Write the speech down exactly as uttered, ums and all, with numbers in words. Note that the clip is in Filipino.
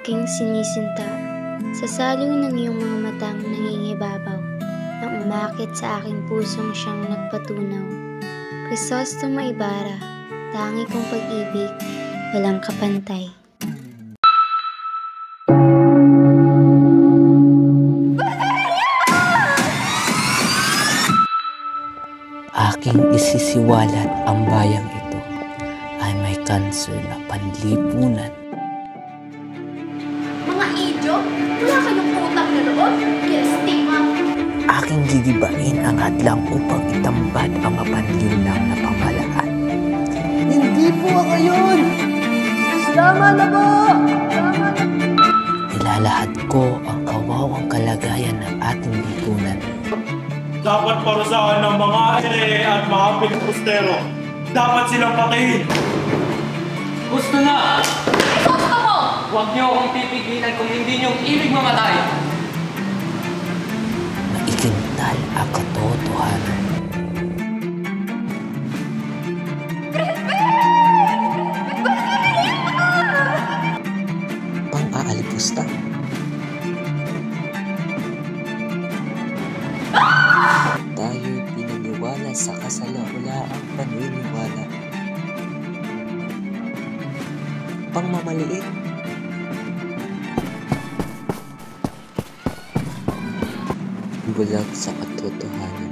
Aking sinisinta, sa saliw ng iyong mga matang nangingibabaw, nang umakit sa aking pusong siyang nagpatunaw. Crisostomo Ibarra, tangi kong pag-ibig, walang kapantay. Aking isisiwalat ang bayang ito ay may kanser na panlipunan. Mga idyo, wala kayong utang na loob, kiristima. Aking gigibain ang hadlang upang itambad ang mapanlinlang na pamalaan. Hindi po ako yun! Tama na po! Tama na. Ilalahad ko ang kawawang kalagayan ng ating lipunan. Dapat parusahan ng mga ere at mga pilipustero. Dapat silang patayin. Gusto na! Gusto mo! Huwag niyo akong pipigilan kung hindi niyong ibig mamatay. Maikintal ang katotohanan. Pang-aalipusta. Tayo'y pinaniwala sa kasalaulaang paniniwala. Pangmamaliit. Bulag sa katotohanan.